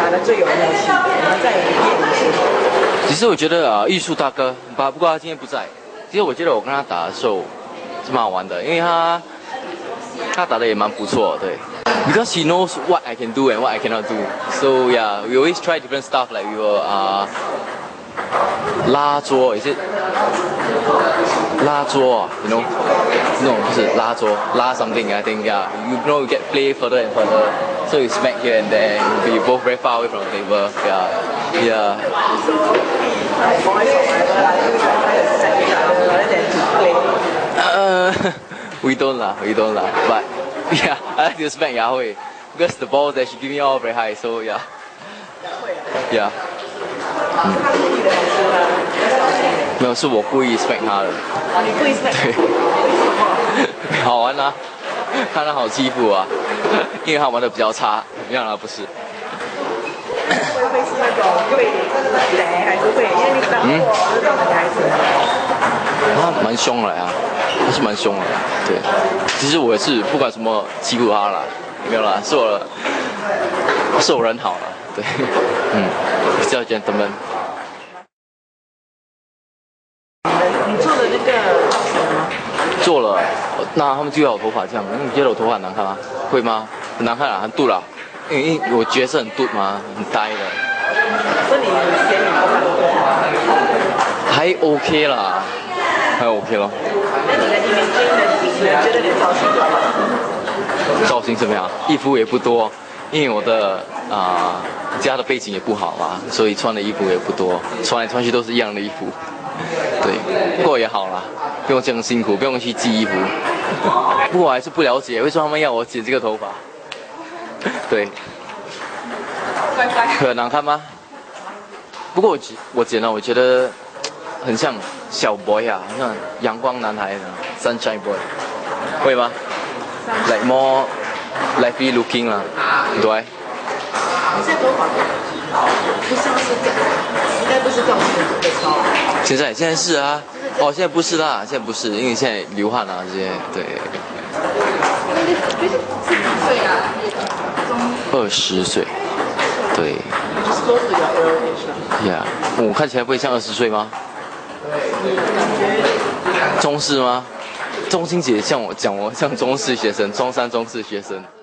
打的最有默契，我们在演其实我觉得艺术大哥，不过他今天不在。其实我觉得我跟他打的时候是蛮好玩的，因为他打的也蛮不错，对。Because he knows what I can do and what I cannot do. So yeah, we always try different stuff. Like we will 拉桌 ，is it 拉桌啊 ？You know, no, 不是拉桌，拉 something. I think yeah, you know, you get play further and further. So you smack here and there. You be both very far away from the table. Yeah, yeah. We don't lah. But yeah, I like to smack Yahweh because the balls that she give me all very high. So yeah, yeah. 没有，是我故意 smack 他的。 你故意 smack？ 对，好玩啊，看他好欺负啊，因为他玩的比较差，没想到不是。 会是那种会雷还是会？因为你知道我这种女孩子。 他蛮凶的呀，他是蛮凶的。对，其实我也是不管什么欺负他啦，没有啦，是我人好了，对，比较 gentleman。 你做的那个造型吗？ 做了，那他们就要我头发这样，你觉得我头发很难看吗？会吗？很难看啊，很钝啦，因为我角色很钝嘛，很呆的。 所以你嫌你头发还 OK 啦，还 OK 咯。 那你的你觉得你的造型怎么样？ 造型怎么样？衣服也不多，因为我的家的背景也不好嘛，所以穿的衣服也不多，穿来穿去都是一样的衣服。对，不过也好啦，不用这样辛苦，不用去寄衣服。不过我还是不了解为什么他们要我剪这个头发。对，很难看吗？不过我剪了，我觉得很像小 boy 啊，很像阳光男孩的 sunshine boy， 会吗 ？Like more lively looking 啦，对。 你现在头发不像是这样，应该不是造型的超。 现在是啊，哦，现在不是啦，现在不是，因为现在流汗啊这些，对。 是几岁啊 ？20岁，对。呀，我看起来不会像20岁吗？中式吗？中心姐像我像中式学生，中3中4学生。